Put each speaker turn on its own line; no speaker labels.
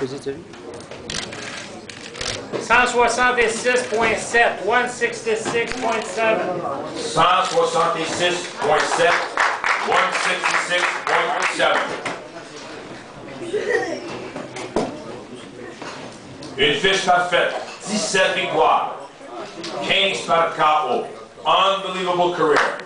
166.7, 166.7.
166.7, 166.7. Une fiche parfaite, 17 victoires, 15 par KO. Unbelievable career.